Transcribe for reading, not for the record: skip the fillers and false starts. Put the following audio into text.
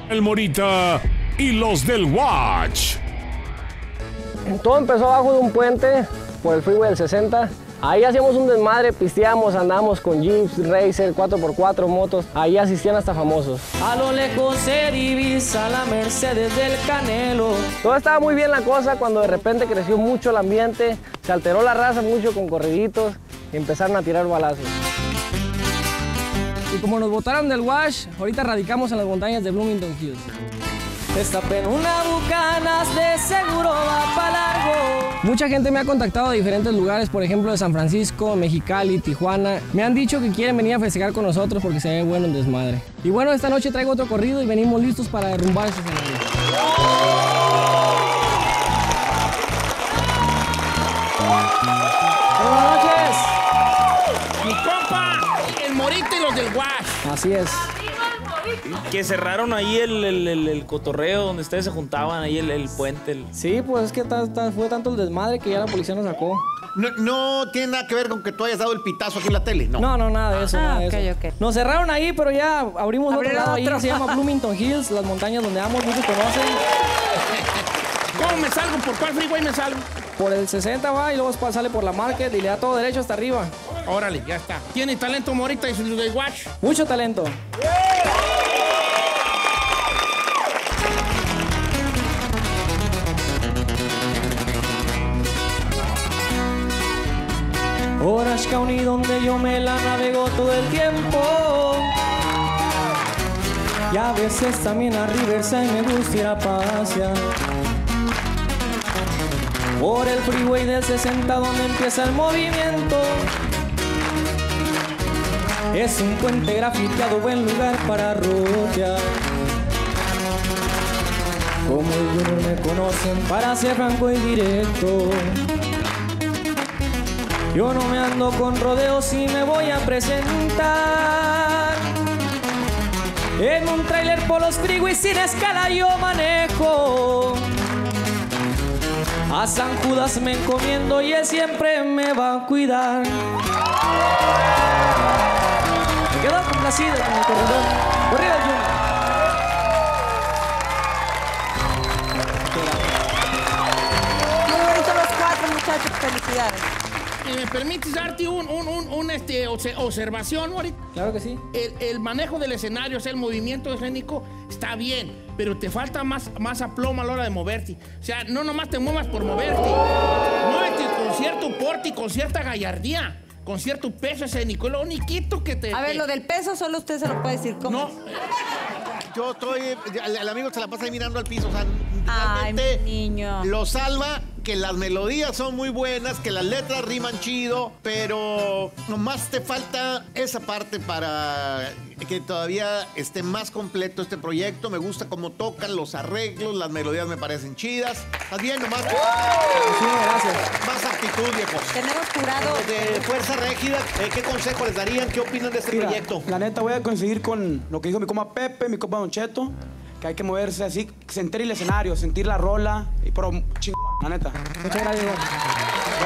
El Morita y los del Watch. Todo empezó abajo de un puente por el freeway del 60. Ahí hacíamos un desmadre, pisteamos, andábamos con jeeps, racer, 4x4, motos. Ahí asistían hasta famosos. A lo lejos se divisa la Mercedes del Canelo. Todo estaba muy bien la cosa cuando de repente creció mucho el ambiente, se alteró la raza mucho con corriditos y empezaron a tirar balazos. Y como nos botaron del Wash, ahorita radicamos en las montañas de Bloomington Hills. Destapen una Bucanas, de seguro va para largo. Mucha gente me ha contactado de diferentes lugares, por ejemplo de San Francisco, Mexicali, Tijuana. Me han dicho que quieren venir a festejar con nosotros porque se ve bueno el desmadre. Y bueno, esta noche traigo otro corrido y venimos listos para derrumbar ese escenario. Buenas noches. Mi compa, el Morita y los del Wash. Así es. Que cerraron ahí el cotorreo donde ustedes se juntaban, ahí el puente. Sí, pues es que fue tanto el desmadre que ya la policía nos sacó. No tiene nada que ver con que tú hayas dado el pitazo aquí en la tele, ¿no? No, nada de eso, nada de eso. Ok. Nos cerraron ahí, pero ya abrimos otro lado ahí, otro. se llama Bloomington Hills, las montañas donde vamos, muchos conocen. ¿Cómo me salgo? ¿Por cuál freeway me salgo? Por el 60 va y luego sale por la Market y le da todo derecho hasta arriba. Órale, ya está. ¿Tiene talento Morita y los del Wash? Mucho talento. Orange County donde yo me la navego todo el tiempo. Y a veces también a Riverside me gusta ir a pasear. Por el freeway del 60 donde empieza el movimiento. Es un puente grafiteado, buen lugar para rodear. Como el Junior me conocen para ser franco y directo. Yo no me ando con rodeos y me voy a presentar. En un trailer por los freeways sin escala yo manejo. A San Judas me encomiendo y él siempre me va a cuidar. Me quedo complacido con el corredor. Corrido Junior. Muy bonito los cuatro, muchachos. Felicidades. ¿Me permites darte una observación, Morita? Claro que sí. El manejo del escenario, o sea, el movimiento escénico está bien, pero te falta más aplomo a la hora de moverte. O sea, no nomás te muevas por moverte. Muévete con cierto porte y con cierta gallardía, con cierto peso escénico. Es lo único que te... A ver, lo del peso solo usted se lo puede decir. ¿Cómo? No. Yo estoy... El amigo se la pasa ahí mirando al piso, o sea... Ay, mi realmente niño. lo salva, que las melodías son muy buenas, que las letras riman chido, pero nomás te falta esa parte para que todavía esté más completo este proyecto. Me gusta cómo tocan, los arreglos, las melodías me parecen chidas. ¿Estás bien nomás? Sí, gracias. Más actitud, viejo. Tenemos jurado. De Fuerza Régida, ¿qué consejo les darían? ¿Qué opinan de este Mira, proyecto? la neta voy a coincidir con lo que dijo mi compa Pepe, mi compa Don Cheto, que hay que moverse así, sentir el escenario, sentir la rola, y pero chingón, la neta. Muchas gracias.